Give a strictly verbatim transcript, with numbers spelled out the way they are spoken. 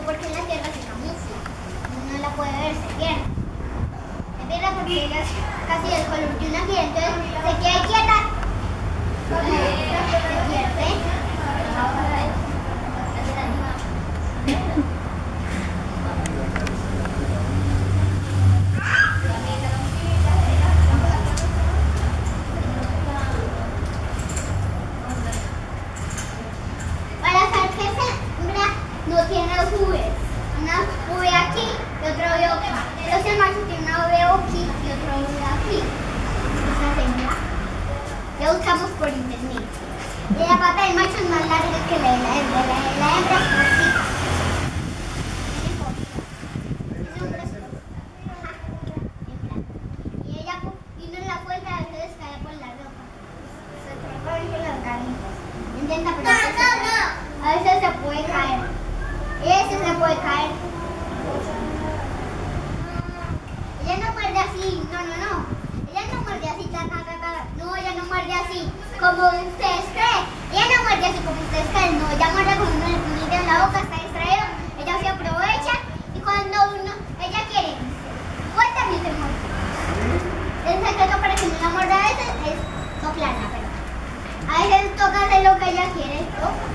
porque en la tierra se camufla. Uno no la puede ver, se pierde. Se pierde porque ella es casi del color de una piel, entonces se queda quieta. Se pierde. No tiene dos V's, una V aquí y otra V aquí. Pero si el macho tiene una V aquí y otra V aquí. Esa hembra. La buscamos por internet. Y la pata del macho es más larga que la de la hembra. La de la hembra es cortita. Y ella, y uno la cuenta a veces cae por la ropa. Se trata de las ganitas. Intenta, pero a veces se puede caer. Ese se puede caer. Ella no muerde así, no, no, no. Ella no muerde así, ta, ta, ta, ta. No, ella no muerde así, como ustedes creen. Ella no muerde así como ustedes creen, no. Ella muerde con uno el culito en la boca, está distraído. Ella se aprovecha y cuando uno, ella quiere, cuéntame se muerde. El secreto para que no la muerda a veces es soplarla, pero a veces toca hacer lo que ella quiere. ¿No?